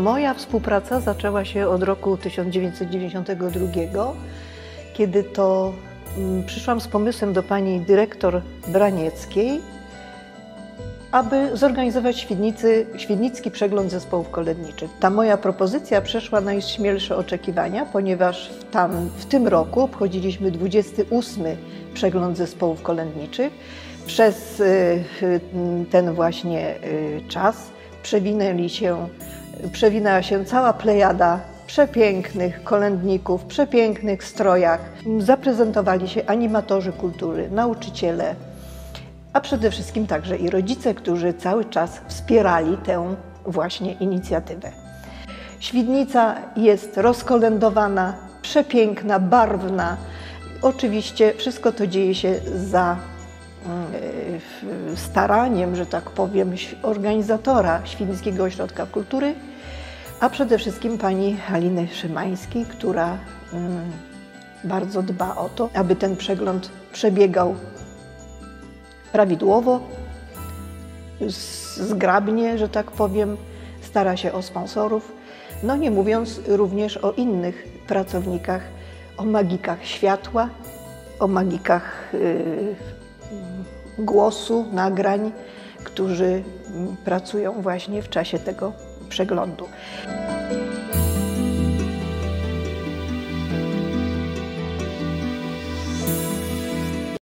Moja współpraca zaczęła się od roku 1992, kiedy to przyszłam z pomysłem do pani dyrektor Branieckiej, aby zorganizować świdnicki przegląd zespołów kolędniczych. Ta moja propozycja przeszła najśmielsze oczekiwania, ponieważ w tym roku obchodziliśmy 28. przegląd zespołów kolędniczych. Przez ten właśnie czas przewinęła się cała plejada przepięknych kolędników, w przepięknych strojach. Zaprezentowali się animatorzy kultury, nauczyciele, a przede wszystkim także i rodzice, którzy cały czas wspierali tę właśnie inicjatywę. Świdnica jest rozkolędowana, przepiękna, barwna. Oczywiście wszystko to dzieje się za staraniem, że tak powiem, organizatora Świdnickiego Ośrodka Kultury, a przede wszystkim pani Haliny Szymańskiej, która bardzo dba o to, aby ten przegląd przebiegał prawidłowo, zgrabnie, że tak powiem, stara się o sponsorów, no nie mówiąc również o innych pracownikach, o magikach światła, o magikach głosu, nagrań, którzy pracują właśnie w czasie tego przeglądu.